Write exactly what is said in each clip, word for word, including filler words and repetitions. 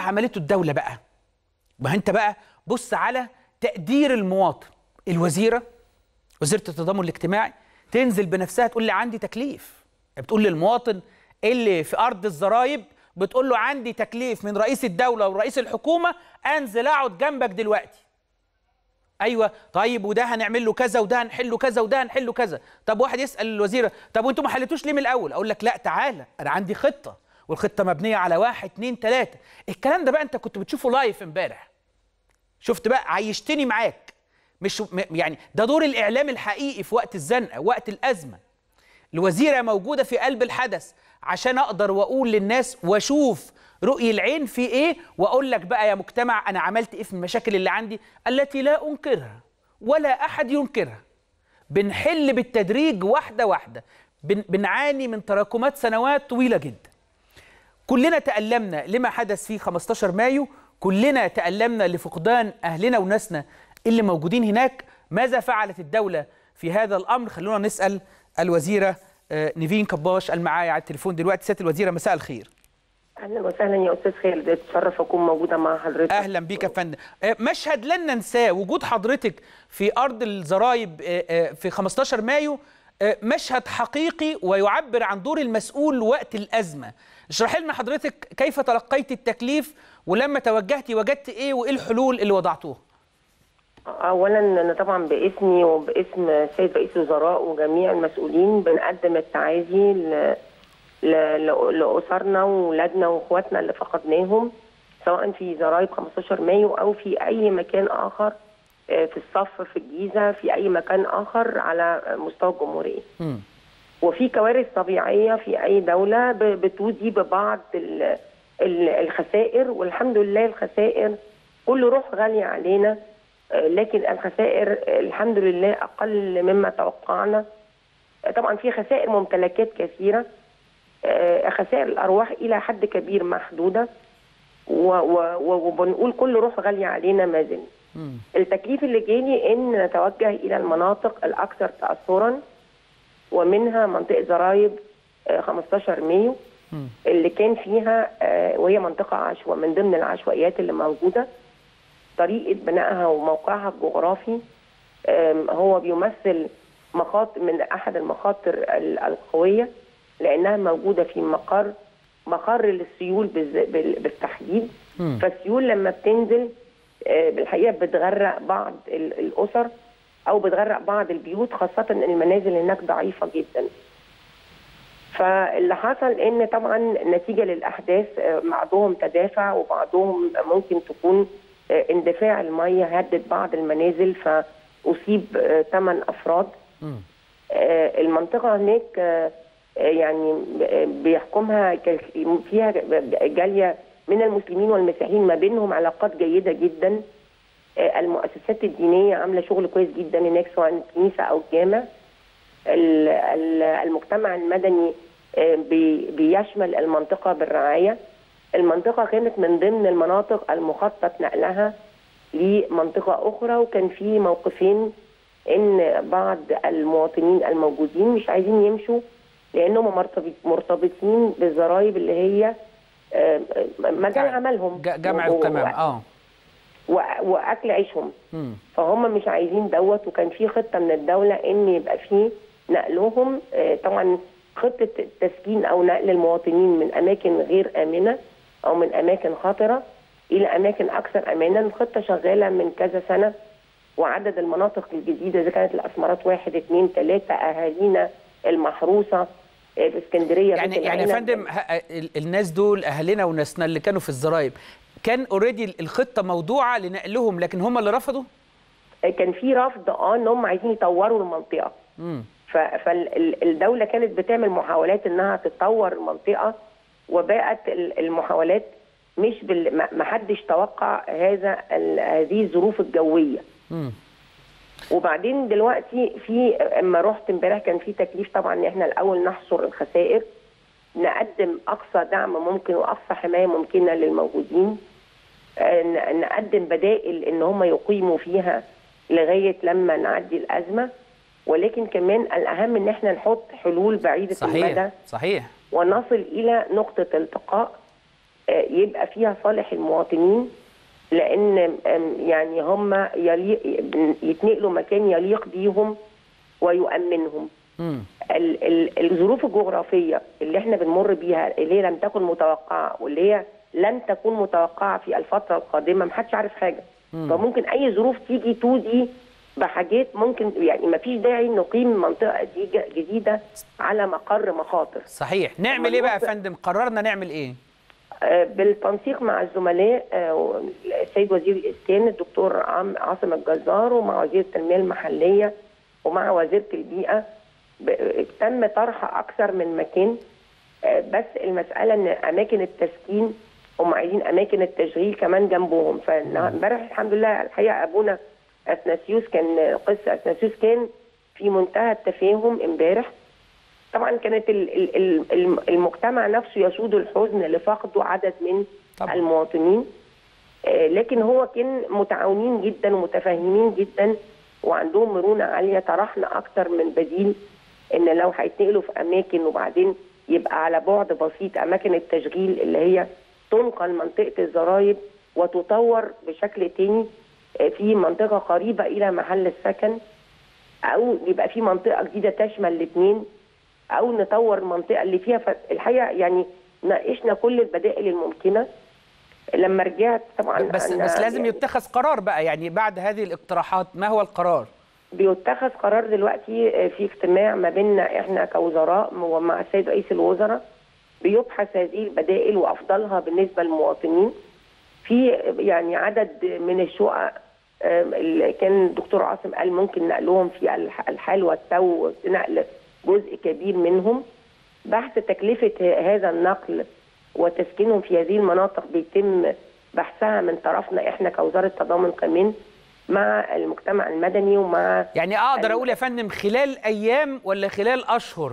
عملته الدولة بقى؟ ما انت بقى بص على تقدير المواطن. الوزيرة وزيرة التضامن الاجتماعي تنزل بنفسها تقول لي عندي تكليف، بتقول للمواطن اللي في أرض الزرايب، بتقول له عندي تكليف من رئيس الدولة ورئيس الحكومة أنزل أقعد جنبك دلوقتي. أيوة طيب وده هنعمل له كذا وده هنحل له كذا وده هنحل له كذا. طب واحد يسأل الوزيرة طب وأنتم ما حلتوش ليه من الأول؟ أقول لك لا تعالى أنا عندي خطة، والخطة مبنية على واحد اتنين تلاتة. الكلام ده بقى أنت كنت بتشوفه لايف امبارح. شفت بقى عيشتني معاك. مش يعني ده دور الإعلام الحقيقي في وقت الزنقة وقت الأزمة. الوزيرة موجودة في قلب الحدث عشان أقدر وأقول للناس وأشوف رؤي العين في إيه، وأقول لك بقى يا مجتمع أنا عملت إيه في المشاكل اللي عندي التي لا أنكرها ولا أحد ينكرها. بنحل بالتدريج واحدة واحدة. بن بنعاني من تراكمات سنوات طويلة جدا. كلنا تألمنا لما حدث في خمستاشر مايو، كلنا تألمنا لفقدان أهلنا وناسنا اللي موجودين هناك. ماذا فعلت الدولة في هذا الأمر؟ خلونا نسأل الوزيرة نيفين كباش المعايا على التليفون دلوقتي. سيادة الوزيرة مساء الخير. اهلا وسهلا يا استاذ خالد، اتشرف اكون موجوده مع حضرتك. اهلا بيك يا فندم. مشهد لن ننساه وجود حضرتك في ارض الزرايب في خمستاشر مايو، مشهد حقيقي ويعبر عن دور المسؤول وقت الازمه. اشرحي لنا حضرتك كيف تلقيت التكليف، ولما توجهتي وجدت ايه وايه الحلول اللي وضعتوها؟ اولا انا طبعا باسمي وباسم السيد رئيس الوزراء وجميع المسؤولين بنقدم التعازي ل... ل... لاسرنا واولادنا واخواتنا اللي فقدناهم، سواء في زرايب خمستاشر مايو او في اي مكان اخر في الصف في الجيزه، في اي مكان اخر على مستوى الجمهوريه. م. وفي كوارث طبيعيه في اي دوله بتودي ببعض الخسائر، والحمد لله الخسائر كل روح غاليه علينا، لكن الخسائر الحمد لله اقل مما توقعنا. طبعا في خسائر ممتلكات كثيره، خسائر الارواح الى حد كبير محدوده، وبنقول كل روح غاليه علينا ما زلنا. التكليف اللي جالي ان نتوجه الى المناطق الاكثر تاثرا، ومنها منطقه زرايب خمستاشر مايو اللي كان فيها، وهي منطقه عشوائيه من ضمن العشوائيات اللي موجوده. طريقه بنائها وموقعها الجغرافي هو بيمثل مخاطر من احد المخاطر القويه، لانها موجوده في مقر مقر للسيول بالتحديد. م. فالسيول لما بتنزل بالحقيقه بتغرق بعض الاسر او بتغرق بعض البيوت، خاصه ان المنازل هناك ضعيفه جدا. فاللي حصل ان طبعا نتيجه للاحداث بعضهم تدافع وبعضهم ممكن تكون اندفاع الميه هدد بعض المنازل فاصيب ثمان افراد. م. المنطقه هناك يعني بيحكمها فيها جاليه من المسلمين والمسيحيين، ما بينهم علاقات جيده جدا. المؤسسات الدينيه عامله شغل كويس جدا هناك، سواء الكنيسه او الجامع. المجتمع المدني بيشمل المنطقه بالرعايه. المنطقه كانت من ضمن المناطق المخطط نقلها لمنطقه اخرى، وكان في موقفين ان بعض المواطنين الموجودين مش عايزين يمشوا لانهم مرتبطين بالزرايب اللي هي مجال عملهم، جمع القمام اه واكل عيشهم. م. فهم مش عايزين دوت، وكان في خطه من الدوله ان يبقى في نقلهم، طبعا خطه تسكين او نقل المواطنين من اماكن غير امنه او من اماكن خطره الى اماكن اكثر امانا. الخطه شغاله من كذا سنه، وعدد المناطق الجديده اذا كانت الاسمرات واحد اثنين ثلاثه، اهالينا المحروسه في اسكندريه. يعني يعني يا فندم الناس دول اهلنا وناسنا اللي كانوا في الزرايب كان اوريدي الخطه موضوعه لنقلهم، لكن هم اللي رفضوا؟ كان في رفض اه ان هم عايزين يطوروا المنطقه. امم فالدوله كانت بتعمل محاولات انها تطور المنطقه، وبقت المحاولات مش بال... ما حدش توقع هذا ال... هذه الظروف الجويه. امم وبعدين دلوقتي في اما رحت امبارح كان في تكليف طبعا ان احنا الاول نحصر الخسائر، نقدم اقصى دعم ممكن واقصى حمايه ممكنه للموجودين، نقدم بدائل ان هم يقيموا فيها لغايه لما نعدي الازمه، ولكن كمان الاهم ان احنا نحط حلول بعيده صحيح. المدى. صحيح. ونصل الى نقطه التقاء يبقى فيها صالح المواطنين، لان يعني هم يتنقلوا مكان يليق بيهم ويؤمنهم. ال ال الظروف الجغرافيه اللي احنا بنمر بيها اللي هي لم تكن متوقعه واللي هي لن تكون متوقعه في الفتره القادمه، محدش عارف حاجه. مم. فممكن اي ظروف تيجي تودي بحاجات ممكن، يعني ما فيش داعي نقيم منطقه جديده على مقر مخاطر. صحيح. نعمل ايه بقى يا فندم؟ قررنا نعمل ايه؟ بالتنسيق مع الزملاء السيد وزير الاسكان الدكتور عاصم الجزار، ومع وزير التنميه المحليه، ومع وزيره البيئه، تم طرح اكثر من مكان. بس المساله ان اماكن التسكين هم عايزين اماكن التشغيل كمان جنبهم. فامبارح الحمد لله الحقيقه ابونا اثناسيوس كان قس اثناسيوس كان في منتهى التفاهم امبارح. طبعا كانت المجتمع نفسه يسود الحزن لفقده عدد من طبعا المواطنين، لكن هو كان متعاونين جدا ومتفاهمين جدا وعندهم مرونه عاليه. طرحنا اكثر من بديل، ان لو هيتنقلوا في اماكن وبعدين يبقى على بعد بسيط اماكن التشغيل اللي هي تنقل منطقه الزرايب وتطور بشكل تاني في منطقه قريبه الى محل السكن، او يبقى في منطقه جديده تشمل الاثنين، او نطور المنطقه اللي فيها. الحقيقه يعني ناقشنا كل البدائل الممكنه. لما رجعت طبعا بس بس لازم يعني يتخذ قرار بقى، يعني بعد هذه الاقتراحات ما هو القرار؟ بيتخذ قرار دلوقتي في اجتماع ما بيننا احنا كوزراء ومع السيد رئيس الوزراء، بيبحث هذه البدائل وافضلها بالنسبه للمواطنين. في يعني عدد من الشقق اللي كان الدكتور عاصم قال ممكن نقلهم في الحال والتو، نقل جزء كبير منهم. بحث تكلفه هذا النقل وتسكينهم في هذه المناطق بيتم بحثها من طرفنا احنا كوزاره تضامن كمان مع المجتمع المدني ومع يعني اقدر اقول يا فندم خلال ايام ولا خلال اشهر؟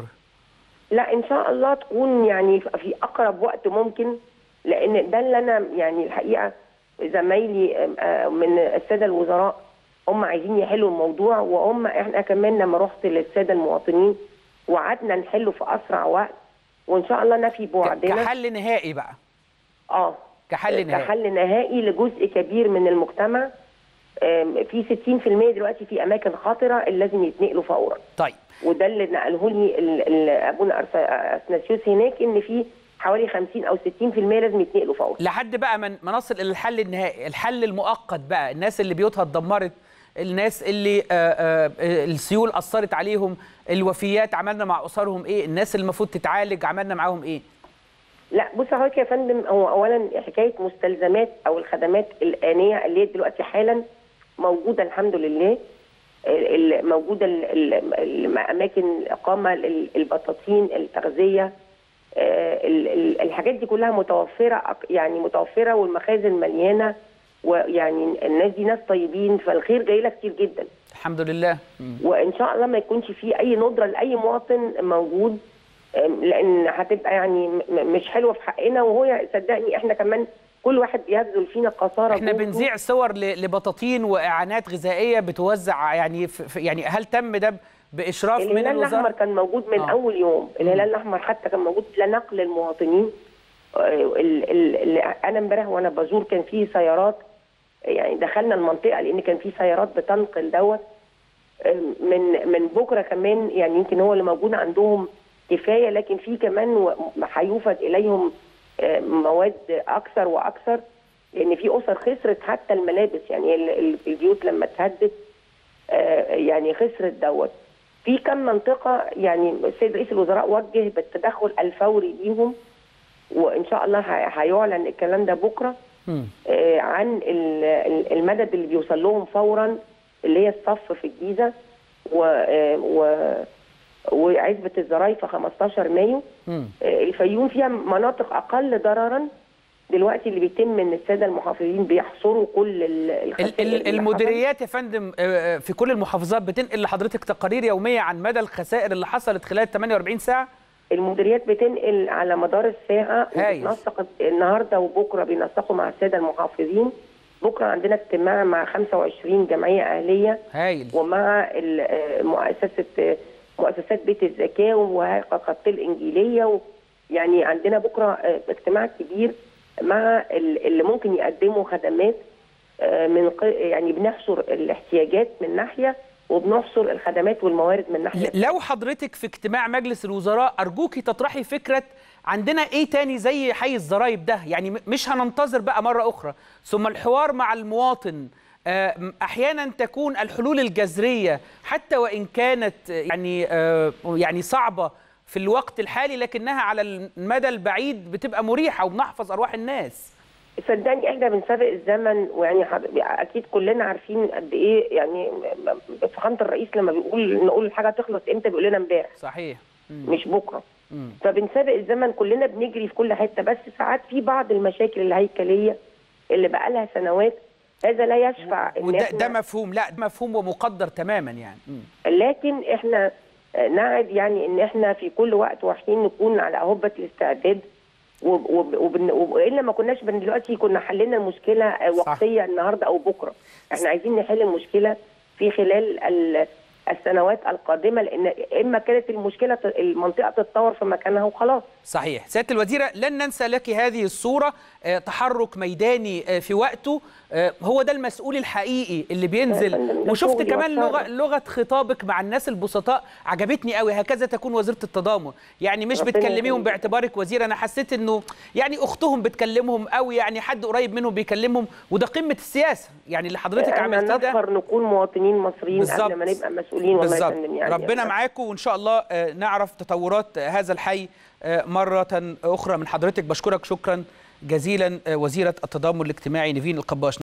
لا ان شاء الله تكون يعني في اقرب وقت ممكن، لان ده اللي انا يعني الحقيقه زمايلي من الساده الوزراء هم عايزين يحلوا الموضوع، وهم احنا كمان لما رحت للساده المواطنين وعدنا نحله في اسرع وقت، وان شاء الله نفي بعدنا كحل نهائي بقى. اه كحل نهائي كحل نهائي لجزء كبير من المجتمع. في ستين في المية دلوقتي في اماكن خطره اللي لازم يتنقلوا فورا. طيب. وده اللي نقله لي ابونا اثناسيوس هناك، ان في حوالي خمسين او ستين في المية لازم يتنقلوا فورا. لحد بقى ما نصل الى الحل النهائي، الحل المؤقت بقى، الناس اللي بيوتها اتدمرت، الناس اللي آآ آآ السيول اثرت عليهم، الوفيات عملنا مع اسرهم ايه، الناس اللي المفروض تتعالج عملنا معاهم ايه؟ لا بص حضرتك يا فندم، هو اولا حكايه مستلزمات او الخدمات الانيه اللي هي دلوقتي حالا موجوده الحمد لله، موجوده اماكن الاقامه، البطاطين، التغذيه، الحاجات دي كلها متوفره، يعني متوفره والمخازن مليانه، ويعني الناس دي ناس طيبين، فالخير جاي لها كتير جدا الحمد لله. وان شاء الله ما يكونش فيه اي ندره لاي مواطن موجود، لان هتبقى يعني مش حلوه في حقنا. وهو صدقني احنا كمان كل واحد بيبذل فينا قصارى. احنا بنذيع صور لبطاطين واعانات غذائيه بتوزع، يعني في يعني هل تم ده باشراف من الوزاره؟ الهلال الاحمر كان موجود من آه. اول يوم. الهلال الاحمر حتى كان موجود لنقل المواطنين. انا امبارح وانا بزور كان في سيارات، يعني دخلنا المنطقه لان كان في سيارات بتنقل دوت من من بكره كمان، يعني يمكن هو اللي موجود عندهم كفايه، لكن في كمان هيوفد اليهم مواد اكثر واكثر، لان في اسر خسرت حتى الملابس، يعني البيوت لما اتهدت يعني خسرت دوت. في كم منطقه يعني السيد رئيس الوزراء وجه بالتدخل الفوري ليهم، وان شاء الله هيعلن الكلام ده بكره عن المدد اللي بيوصل لهم فورا، اللي هي الصف في الجيزه و, و وعزبة الزرايف خمستاشر مايو. الفيوم فيها مناطق اقل ضررا دلوقتي، اللي بيتم ان الساده المحافظين بيحصروا كل الخسائر. المديريات يا فندم في كل المحافظات بتنقل لحضرتك تقارير يوميه عن مدى الخسائر اللي حصلت خلال ثمانية وأربعين ساعه؟ المديريات بتنقل على مدار الساعه، وبتنسق النهارده وبكره بينسقوا مع الساده المحافظين. بكره عندنا اجتماع مع خمسة وعشرين جمعيه اهليه هايل، ومع مؤسسه مؤسسات بيت الزكاه وخط الانجيليه، يعني عندنا بكره اجتماع كبير مع اللي ممكن يقدموا خدمات من يعني بنحصر الاحتياجات من ناحيه وبنحصر الخدمات والموارد من ناحيه. لو حضرتك في اجتماع مجلس الوزراء ارجوكي تطرحي فكره عندنا ايه تاني زي حي الضرايب ده، يعني مش هننتظر بقى مره اخرى. ثم الحوار مع المواطن، احيانا تكون الحلول الجذريه حتى وان كانت يعني يعني صعبه في الوقت الحالي لكنها على المدى البعيد بتبقى مريحه وبنحفظ ارواح الناس. صدقني احنا بنسابق الزمن، ويعني اكيد كلنا عارفين قد ايه يعني فخامه الرئيس لما بيقول نقول الحاجه تخلص امتى بيقول لنا امبارح. صحيح. مم. مش بكره. مم. فبنسابق الزمن، كلنا بنجري في كل حته، بس ساعات في بعض المشاكل الهيكليه اللي بقى لها سنوات هذا لا يشفع ان وده ده مفهوم، لا ده مفهوم ومقدر تماما يعني. مم. لكن احنا نعد يعني ان احنا في كل وقت وحين نكون على اهبه الاستعداد، والا ما كناش دلوقتي كنا حلينا المشكله وقتيه النهارده او بكره. احنا عايزين نحل المشكله في خلال السنوات القادمه، لان اما كانت المشكله المنطقه تتطور في مكانها وخلاص. صحيح. سياده الوزيره لن ننسى لك هذه الصوره، تحرك ميداني في وقته، هو ده المسؤول الحقيقي اللي بينزل. وشفت كمان لغه لغه خطابك مع الناس البسطاء عجبتني قوي، هكذا تكون وزيره التضامن، يعني مش بتكلميهم باعتبارك وزير، انا حسيت انه يعني اختهم بتكلمهم قوي، يعني حد قريب منهم بيكلمهم، وده قمه السياسه يعني اللي حضرتك عملتيه ده. نفخر نكون مواطنين مصريين قبل ما نبقى مسؤولين. والله يا فندم يعني ربنا معاكم، وان شاء الله نعرف تطورات هذا الحي مرة أخرى من حضرتك. بشكرك شكرا جزيلا وزيرة التضامن الاجتماعي نيفين القباش.